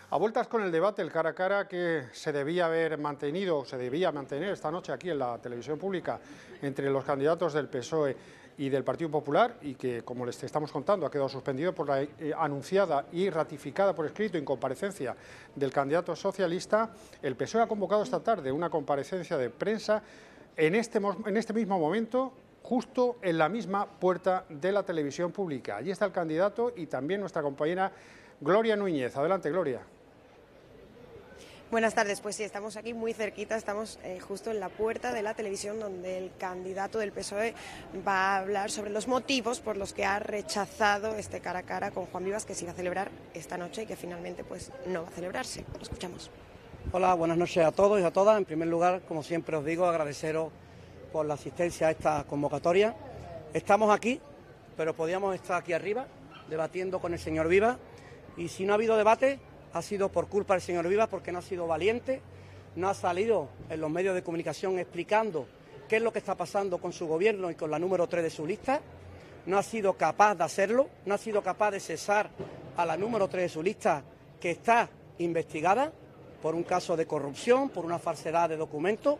A vueltas con el debate, el cara a cara que se debía mantener esta noche aquí en la televisión pública entre los candidatos del PSOE y del Partido Popular, y que, como les estamos contando, ha quedado suspendido por la anunciada y ratificada por escrito incomparecencia del candidato socialista. El PSOE ha convocado esta tarde una comparecencia de prensa en este mismo momento, justo en la misma puerta de la televisión pública. Allí está el candidato y también nuestra compañera Gloria Núñez. Adelante, Gloria. Buenas tardes, pues sí, estamos aquí muy cerquita, estamos justo en la puerta de la televisión donde el candidato del PSOE va a hablar sobre los motivos por los que ha rechazado este cara a cara con Juan Vivas, que se iba a celebrar esta noche y que finalmente pues no va a celebrarse. Lo escuchamos. Hola, buenas noches a todos y a todas. En primer lugar, como siempre os digo, agradeceros por la asistencia a esta convocatoria. Estamos aquí, pero podíamos estar aquí arriba debatiendo con el señor Vivas, y si no ha habido debate ha sido por culpa del señor Vivas, porque no ha sido valiente, no ha salido en los medios de comunicación explicando qué es lo que está pasando con su gobierno y con la número 3 de su lista, no ha sido capaz de hacerlo, no ha sido capaz de cesar a la número 3 de su lista, que está investigada por un caso de corrupción, por una falsedad de documentos,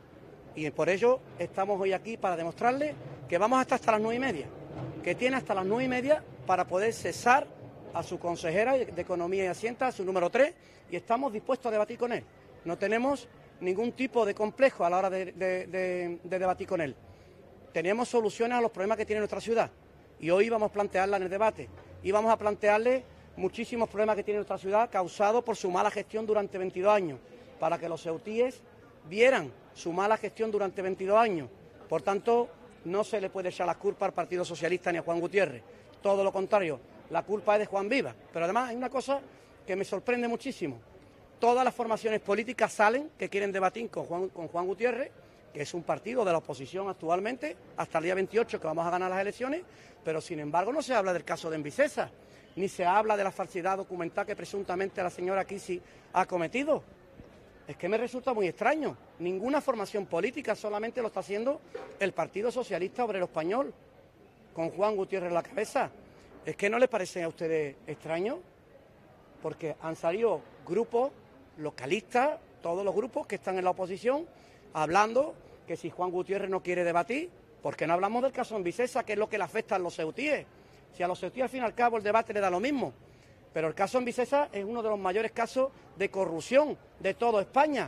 y por ello estamos hoy aquí para demostrarle que vamos a estar hasta las 9:30, que tiene hasta las 9:30 para poder cesar a su consejera de Economía y Hacienda, a su número 3, y estamos dispuestos a debatir con él. No tenemos ningún tipo de complejo a la hora de debatir con él. Tenemos soluciones a los problemas que tiene nuestra ciudad, y hoy vamos a plantearla en el debate, y vamos a plantearle muchísimos problemas que tiene nuestra ciudad causados por su mala gestión durante 22 años, para que los ceutíes vieran su mala gestión durante 22 años. Por tanto, no se le puede echar la culpa al Partido Socialista ni a Juan Gutiérrez, todo lo contrario. La culpa es de Juan Vivas. Pero además hay una cosa que me sorprende muchísimo. Todas las formaciones políticas salen que quieren debatir con Juan Gutiérrez, que es un partido de la oposición actualmente, hasta el día 28 que vamos a ganar las elecciones, pero sin embargo no se habla del caso de Envicesa, ni se habla de la falsedad documental que presuntamente la señora Kisi ha cometido. Es que me resulta muy extraño. Ninguna formación política, solamente lo está haciendo el Partido Socialista Obrero Español, con Juan Gutiérrez en la cabeza. ¿Es que no les parece a ustedes extraño? Porque han salido grupos localistas, todos los grupos que están en la oposición, hablando que si Juan Gutiérrez no quiere debatir, ¿por qué no hablamos del caso Envicesa, que es lo que le afecta a los ceutíes? Si a los ceutíes al fin y al cabo el debate le da lo mismo. Pero el caso Envicesa es uno de los mayores casos de corrupción de toda España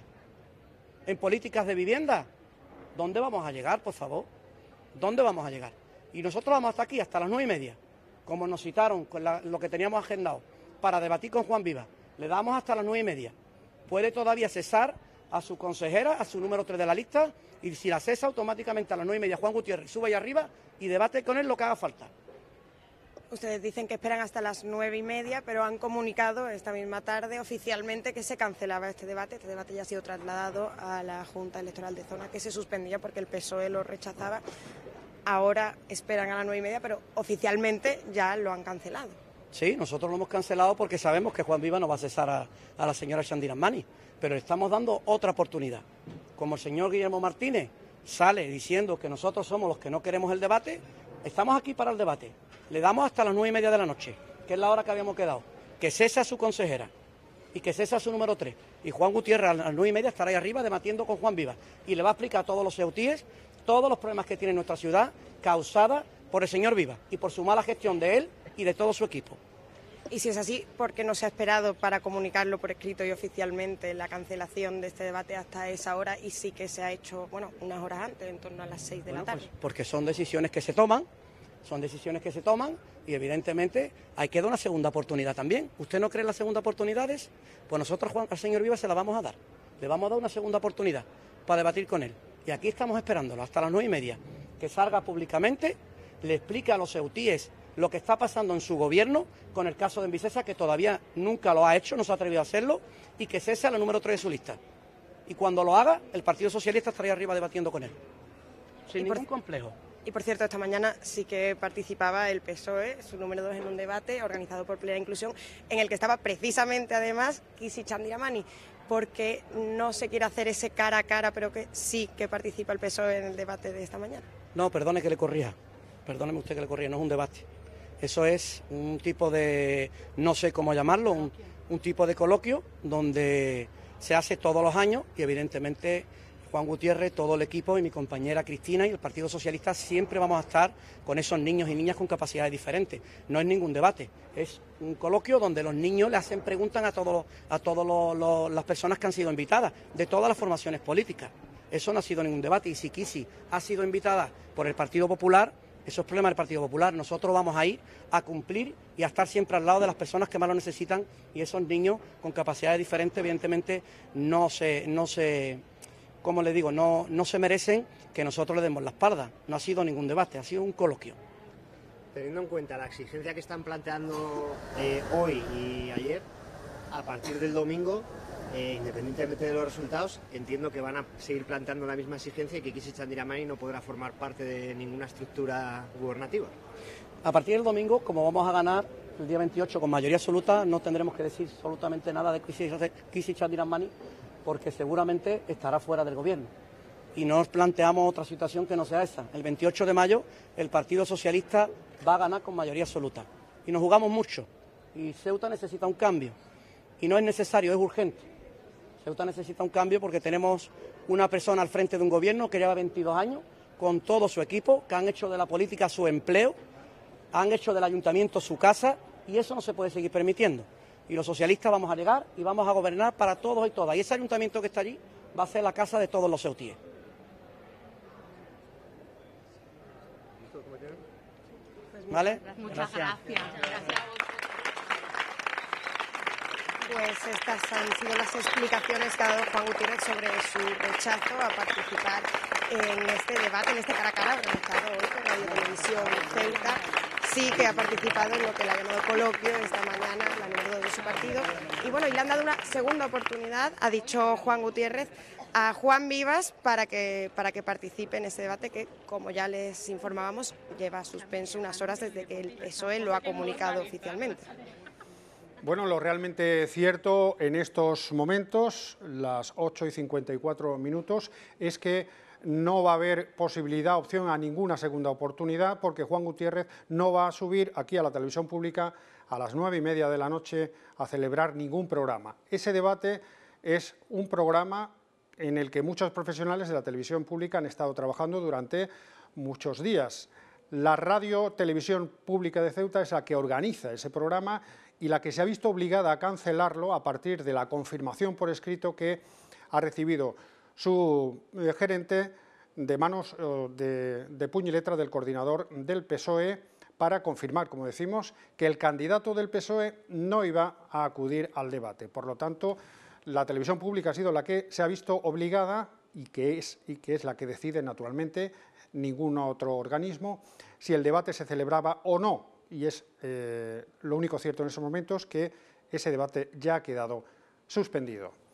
en políticas de vivienda. ¿Dónde vamos a llegar, por favor? ¿Dónde vamos a llegar? Y nosotros vamos hasta aquí, hasta las 9:30. Como nos citaron con lo que teníamos agendado para debatir con Juan Vivas, le damos hasta las 9:30. Puede todavía cesar a su consejera, a su número 3 de la lista, y si la cesa, automáticamente a las 9:30 Juan Gutiérrez sube ahí arriba y debate con él lo que haga falta. Ustedes dicen que esperan hasta las 9:30, pero han comunicado esta misma tarde oficialmente que se cancelaba este debate. Este debate ya ha sido trasladado a la Junta Electoral de Zona, que se suspendía porque el PSOE lo rechazaba. Ahora esperan a las 9:30, pero oficialmente ya lo han cancelado. Sí, nosotros lo hemos cancelado porque sabemos que Juan Vivas no va a cesar a la señora Xandira Mani, pero estamos dando otra oportunidad. Como el señor Guillermo Martínez sale diciendo que nosotros somos los que no queremos el debate, estamos aquí para el debate. Le damos hasta las 9:30 de la noche, que es la hora que habíamos quedado. Que cese a su consejera y que cese a su número 3. Y Juan Gutiérrez a las 9:30 estará ahí arriba debatiendo con Juan Vivas. Y le va a explicar a todos los ceutíes todos los problemas que tiene nuestra ciudad causada por el señor Vivas y por su mala gestión de él y de todo su equipo. Y si es así, ¿por qué no se ha esperado para comunicarlo por escrito y oficialmente la cancelación de este debate hasta esa hora, y sí que se ha hecho, bueno, unas horas antes, en torno a las 6 de la tarde? Pues porque son decisiones que se toman, y evidentemente hay que dar una segunda oportunidad también. ¿Usted no cree en las segundas oportunidades? Pues nosotros al señor Vivas se la vamos a dar. Le vamos a dar una segunda oportunidad para debatir con él. Y aquí estamos esperándolo hasta las 9:30, que salga públicamente, le explique a los ceutíes lo que está pasando en su gobierno con el caso de Envicesa, que todavía nunca lo ha hecho, no se ha atrevido a hacerlo, y que cese a la número 3 de su lista. Y cuando lo haga, el Partido Socialista estaría arriba debatiendo con él, sin ningún complejo. Y por cierto, esta mañana sí que participaba el PSOE, su número 2, en un debate organizado por Plena Inclusión, en el que estaba precisamente además Kisi Chandiramani, porque no se quiere hacer ese cara a cara, pero que sí que participa el PSOE en el debate de esta mañana. No, perdone que le corrija, perdóneme usted que le corrija, no es un debate. Eso es un tipo de, no sé cómo llamarlo, un tipo de coloquio donde se hace todos los años y evidentemente Juan Gutiérrez, todo el equipo y mi compañera Cristina y el Partido Socialista siempre vamos a estar con esos niños y niñas con capacidades diferentes. No es ningún debate, es un coloquio donde los niños le hacen preguntas a todas las personas que han sido invitadas, de todas las formaciones políticas. Eso no ha sido ningún debate y si Kisi ha sido invitada por el Partido Popular, eso es problema del Partido Popular. Nosotros vamos a ir a cumplir y a estar siempre al lado de las personas que más lo necesitan y esos niños con capacidades diferentes evidentemente no se merecen que nosotros le demos la espalda. No ha sido ningún debate, ha sido un coloquio. Teniendo en cuenta la exigencia que están planteando hoy y ayer, a partir del domingo, independientemente de los resultados, entiendo que van a seguir planteando la misma exigencia y que Kisi Chandiramani no podrá formar parte de ninguna estructura gubernativa. A partir del domingo, como vamos a ganar el día 28 con mayoría absoluta, no tendremos que decir absolutamente nada de Kisi Chandiramani, porque seguramente estará fuera del gobierno. Y no nos planteamos otra situación que no sea esa. El 28 de mayo el Partido Socialista va a ganar con mayoría absoluta. Y nos jugamos mucho. Y Ceuta necesita un cambio. Y no es necesario, es urgente. Ceuta necesita un cambio porque tenemos una persona al frente de un gobierno que lleva 22 años, con todo su equipo, que han hecho de la política su empleo, han hecho del ayuntamiento su casa, y eso no se puede seguir permitiendo. Y los socialistas vamos a llegar y vamos a gobernar para todos y todas. Y ese ayuntamiento que está allí va a ser la casa de todos los ceutíes. ¿Vale? Muchas gracias. Pues estas han sido las explicaciones que ha dado Juan Gutiérrez sobre su rechazo a participar en este debate, en este cara a cara organizado hoy por Radio Televisión Ceuta. Sí que ha participado en lo que le ha llamado coloquio esta mañana, la número 2 de su partido. Y bueno, y le han dado una segunda oportunidad, ha dicho Juan Gutiérrez, a Juan Vivas para que participe en este debate que, como ya les informábamos, lleva suspenso unas horas desde que el PSOE lo ha comunicado oficialmente. Bueno, lo realmente cierto en estos momentos, las 8:54, es que no va a haber opción a ninguna segunda oportunidad, porque Juan Gutiérrez no va a subir aquí a la televisión pública a las 9:30 de la noche a celebrar ningún programa. Ese debate es un programa en el que muchos profesionales de la televisión pública han estado trabajando durante muchos días. La Radio Televisión Pública de Ceuta es la que organiza ese programa y la que se ha visto obligada a cancelarlo a partir de la confirmación por escrito que ha recibido su gerente de manos de puño y letra del coordinador del PSOE para confirmar, como decimos, que el candidato del PSOE no iba a acudir al debate. Por lo tanto, la televisión pública ha sido la que se ha visto obligada y que es la que decide naturalmente, ningún otro organismo, si el debate se celebraba o no. Y es lo único cierto en esos momentos que ese debate ya ha quedado suspendido.